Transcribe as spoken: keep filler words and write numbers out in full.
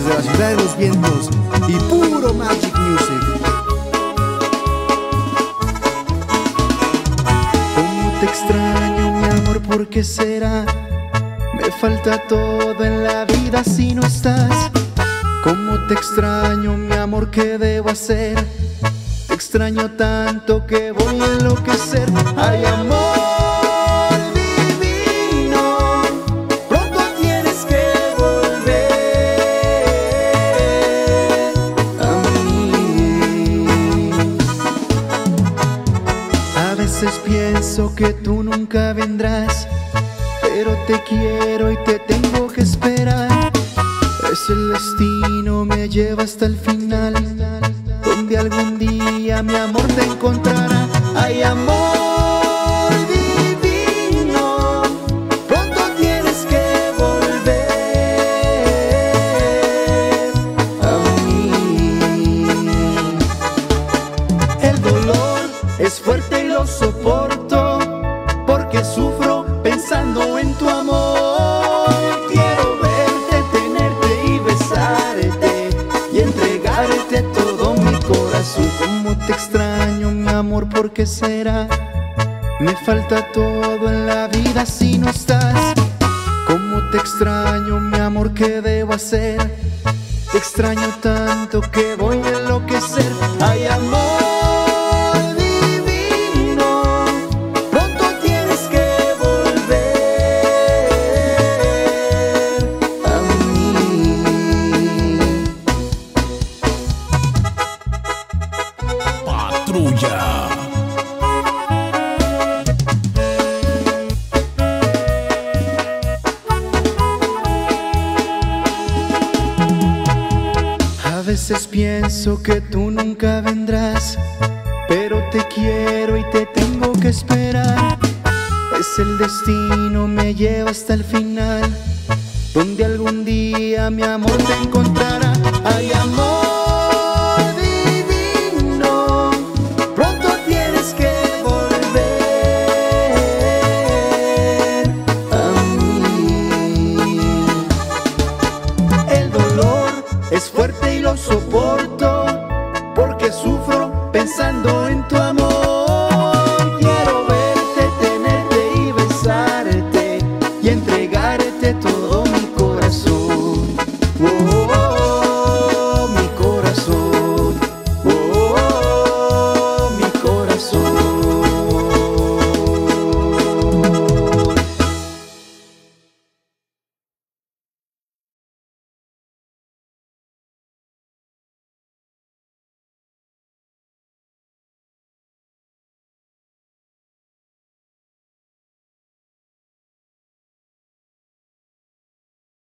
desde la ciudad de los vientos y puro Magic Music. Cómo te extraño, mi amor, ¿por qué será? Me falta todo en la vida si no estás. Cómo te extraño, mi amor, ¿qué debo hacer? Te extraño tanto que voy a enloquecer. Ay, amor divino, pronto tienes que volver a mí. A veces pienso que tú nunca vendrás, pero te quiero y te tengo que esperar. Es el destino, me lleva hasta el final, donde algún día mi amor te encontrará. Ay, amor divino, pronto tienes que volver a mí. El dolor es fuerte y lo soporto, porque sufro pensando en tu amor. Quiero verte, tenerte y besarte y entregarte todo mi corazón. Cómo te extraño, mi amor, ¿por qué será? Me falta todo en la vida si no estás. Cómo te extraño, mi amor, ¿qué debo hacer? Te extraño tanto que voy a enloquecer. Ay, amor Patrulla. A veces pienso que tú nunca vendrás, pero te quiero y te tengo que esperar. Es el destino, me lleva hasta el final, donde algún día mi amor te encontrará. Ay, amor divino, pronto tienes que volver a mí. El dolor es fuerte y lo soporto, porque sufro pensando en tu amor.